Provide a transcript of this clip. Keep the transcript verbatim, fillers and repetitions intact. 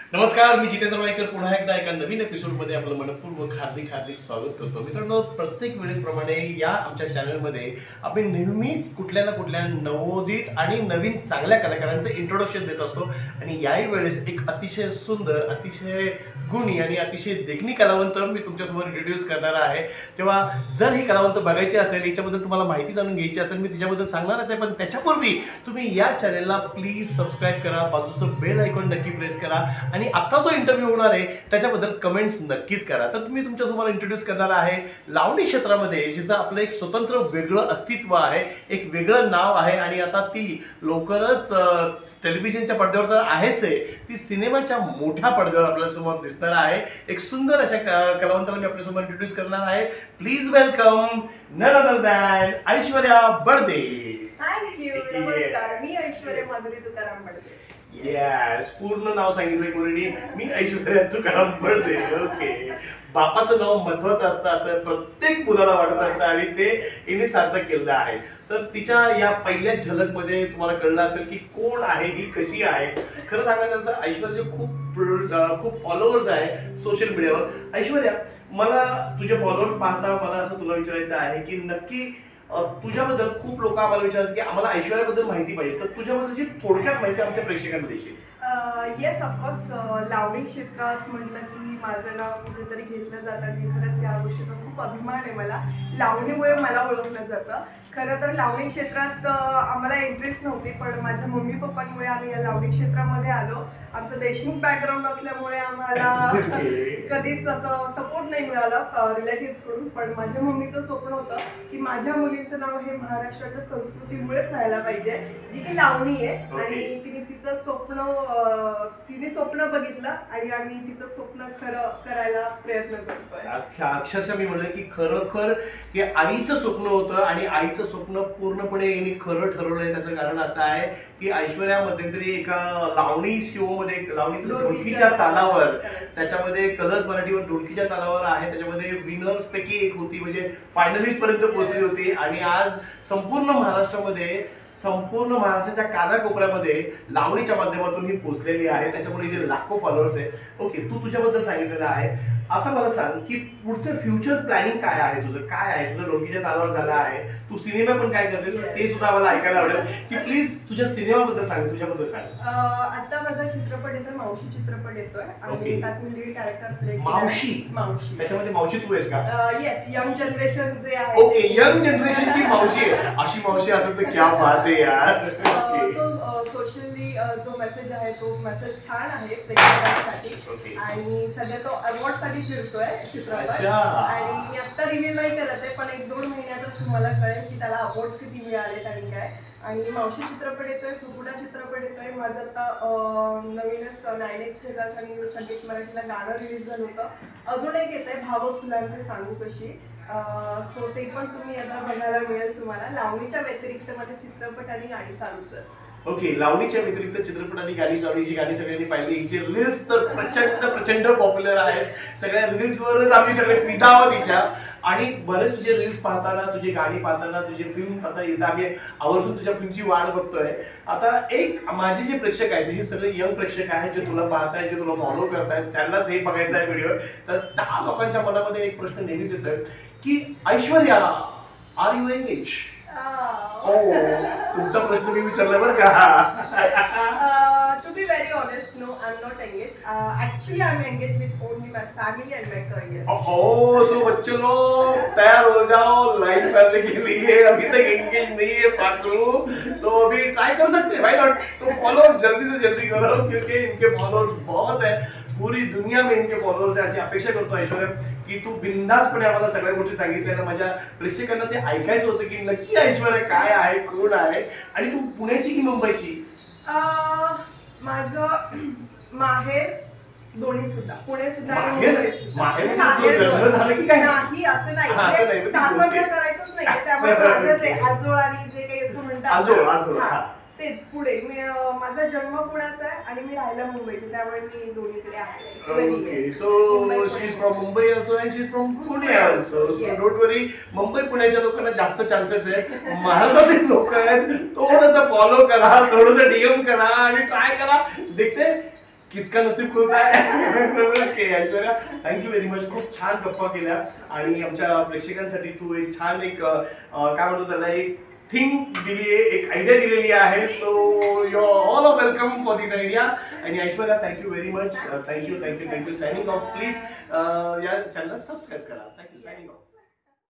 नमस्कार, मी जितेंद्र वायकर पुन्हा एकदा एका नवीन एपिसोडमध्ये आपलं मनपूर्वक हार्दिक हार्दिक स्वागत करतो. मित्रांनो, प्रत्येक वेळेसप्रमाणे या आमच्या चॅनलमध्ये आपण नेहमीच कुठल्या ना कुठल्या नवोदित आणि नवीन चांगल्या कलाकारांचं इंट्रोडक्शन देत असतो. आणि याही वेळेस एक अतिशय सुंदर, अतिशय गुणी आणि अतिशय देखणी कलावंत मी तुमच्यासमोर इंट्रोड्यूस करणार आहे. तेव्हा जर ही कलावंत बघायची असेल, याच्याबद्दल तुम्हाला माहिती जाणून घ्यायची असेल, मी तिच्याबद्दल सांगणारच आहे. पण त्याच्यापूर्वी तुम्ही या चॅनलला प्लीज सबस्क्राईब करा, बाजूचं बेल आयकॉन नक्की प्रेस करा आणि आता जो इंटरव्ह्यू होणार आहे त्याच्याबद्दल कमेंट्स नक्कीच करा. तर तुम्ही तुमच्यासमोर इंट्रोड्यूस करणार आहे लावणी क्षेत्रामध्ये जिचं आपलं एक स्वतंत्र वेगळं अस्तित्व आहे, एक वेगळं नाव आहे आणि आता ती लवकरच टेलिव्हिजनच्या पडद्यावर तर आहेच आहे, ती सिनेमाच्या मोठ्या पडद्यावर आपल्यासमोर दिसणार आहे. एक सुंदर अशा कलावंताला मी आपल्यासमोर इंट्रोड्यूस करणार आहे. Please welcome none other than Aishwarya Badade. Thank you. नमस्कार, मी ऐश्वर्या माधुरी तुकाराम बडदे. येस, पूर्ण नाव सांगितलंय कोणी. मी ऐश्वर्या तुकाराम बडदे. ओके, बापाचं नाव महत्वाचं असतं असं प्रत्येक मुलाला वाटत असतं आणि ते हिने सार्थक केलेलं आहे. तर तिच्या या पहिल्या झलकमध्ये तुम्हाला कळलं असेल की कोण आहे ही, कशी आहे. खरं सांगायचं तर ऐश्वर्याचे खूप खूप फॉलोअर्स आहे सोशल मीडियावर. ऐश्वर्या, मला तुझे फॉलोअर्स पाहता मला असं तुला विचारायचं आहे की नक्की तुझ्याबद्दल खूप लोक आम्हाला विचारतात की आम्हाला ऐश्वर्याबद्दल माहिती पाहिजे, तर तुझ्याबद्दलची थोडक्यात माहिती आमच्या प्रेक्षकांना देशील? Yes, of course. लावणी क्षेत्रात म्हटलं की माझं नाव कुठेतरी घेतलं जातं आणि खरंच या गोष्टीचा खूप अभिमान आहे मला. लावणीमुळे मला ओळखलं जातं. खरं तर लावणी क्षेत्रात आम्हाला इंटरेस्ट नव्हती, पण माझ्या मम्मी पप्पांमुळे आम्ही या लावणी क्षेत्रामध्ये आलो. आमचं देशमुख बॅकग्राऊंड असल्यामुळे आम्हाला कधीच असं सपोर्ट नाही मिळाला रिलेटिव्सकडून. पण माझ्या मम्मीचं स्वप्न होतं की माझ्या मुलीचं नाव हे महाराष्ट्राच्या संस्कृतीमुळेच व्हायला पाहिजे, जी की लावणी आहे. आणि तिने तिचं स्वप्न तिने स्वप्न बघितलं आणि आम्ही तिचं स्वप्न खरं करायला प्रयत्न करतोय. अक्षरशः मी म्हणलं की खरोखर हे आईचं स्वप्न होतं आणि आईचं स्वप्न पूर्णपणे यांनी खरं ठरवलंय. त्याचं कारण असं आहे की ऐश्वर्या मध्यंतरी एका लावणी शो मध्ये, लावणी ढोलकीच्या तालावर, त्याच्यामध्ये कलर्स मराठीवर ढोलकीच्या तालावर आहे, त्याच्यामध्ये विनर्स पैकी एक होती, म्हणजे फायनलिस्ट पर्यंत पोहोचली होती. आणि आज संपूर्ण महाराष्ट्रामध्ये, संपूर्ण महाराष्ट्राच्या कानाकोपऱ्यामध्ये लावणीच्या माध्यमातून ही पोहोचलेली आहे. त्याच्यामुळे जे लाखो फॉलोअर्स आहे. ओके, तू तुझ्याबद्दल सांगितलेलं आहे. आता मला सांग की पुढचं फ्युचर प्लॅनिंग काय आहे तुझं? काय आहे तुझं? ढोलकीच्या तालावर झालं आहे, तू सिनेमा पण काय करते ते सुद्धा आम्हाला ऐकायला आवडेल की प्लीज तुझ्या सिनेमाबद्दल सांग, तुझ्याबद्दल सांग. आता माझा चित्रपट येतोय, मावशी चित्रपट येतोय आणि त्यात मी लीड कॅरेक्टर प्ले केलं. मावशी? मावशी. त्याच्यामध्ये मावशी तू आहेस का? येस, यंग जनरेशन जे आहे. ओके, यंग जनरेशनची मावशी आहे. अशी मावशी असेल तर क्या बात आहे यार. तो सोशली जो मेसेज आहे तो मेसेज छान आहे प्रेक्षकांसाठी आणि सध्या तो अवॉर्ड साठी फिरतोय चित्रपट. आणि मी आता रिव्ह्यू नाही करत आहे, पण एक दोन महिन्यातच तुम्हाला कळेल की त्याला अवॉर्ड्स किती मिळालेत आणि काय. आणि मावशी चित्रपट येतोय, कुकुडा चित्रपट येतोय. माझं आता नवीनच नाईन एक्स जगास आणि संगीत मराठीला गाणं रिलीज झालं होतं. अजून एक येतंय, भावक फुलांचे सांगू कशी. सो ते पण तुम्ही आता बघायला मिळेल तुम्हाला. लावणीच्या व्यतिरिक्त माझे चित्रपट आणि गाणी चालूच आहेत. ओके, लावणीच्या व्यतिरिक्त चित्रपट आणि गाणी चालू. ही गाणी सगळ्यांनी पाहिली. हिचे रील्स तर प्रचंड प्रचंड पॉप्युलर आहेत. सगळ्या रील्सवरच आम्ही सगळे फिदा आहोत तिच्या. आणि बरेच तुझे रील्स पाहताना, तुझी गाणी पाहताना, तुझे फिल्म पाहता येतं, आम्ही आवर्जून तुझ्या फिल्मची वाट बघतोय. आता एक माझे जे प्रेक्षक आहेत हे सगळे यंग प्रेक्षक आहेत, जे तुला पाहतायत, जे तुला फॉलो करतायत, त्यांनाच हे बघायचं आहे व्हिडिओ. तर त्या लोकांच्या मनामध्ये एक प्रश्न नेहमीच येतोय की Aishwarya, are you engage? Oh, तुमचा प्रश्न मी विचारला बरं का. To be very honest, no, I am not engage. Actually I am engage with only my family and my career. Oh, so बच्चे लोग तैयार हो जाओ लाइफ करने के लिए. अभी तक एंगेज नहीं है पाकरू, तो अभी ट्राई कर सकते हैं, व्हाई नॉट. तो फॉलो जल्दी से जल्दी करो क्योंकि इनके फॉलोअर्स बहुत है. पूरी दुनिया में इनके फॉलोअर्स आहे. अशी अपेक्षा करतो ऐश्वर्या की तू बिंदासपणे आम्हाला सगळ्या गोष्टी सांगितल्या ना. माझ्या प्रेक्षकांना ते ऐकायचं होतं की नक्की ऐश्वर्या काय आहे, कोण आहे. आणि तू पुण्याची की मुंबईची? माझं माहेर दोन्ही सुद्धा, पुणे सुद्धा आणि माहेर मुंबई सुद्धा. माहेर लग्न झालं की काय? नाही, असं नाही, हा, असं नाही. सासरकडे करायचंच नाही, त्यामुळे माझं ते आजोळ आणि जे काही असं म्हणतात आजोळ आजोळ ते पुढे. मी माझा जन्म पुण्याचा आहे आणि मी राहायला मुंबईचे, त्यामुळे मी दोन्हीकडे आहे. Okay, so she is from Mumbai also and she is from Pune also. So don't worry, Mumbai पुण्याच्या लोकांना जास्त चान्सेस आहे. महाराष्ट्रातील लोक आहेत, थोडंसं फॉलो करा, थोडंसं डीएम करा आणि ट्राय करा. देखते किसका नसीब खुलता है okay Aishwarya thank you very much. खूप छान गप्पा केल्या आणि आमच्या प्रेक्षकांसाठी तू एक छान एक काय म्हणतो त्याला एक थिंग दिली आहे, एक आयडिया दिलेली आहे. So you all are welcome for this idea. आणि Aishwarya thank you very much. Thank you thank you thank you signing off. Please या चॅनलला सबस्क्राईब करा. Thank you signing of.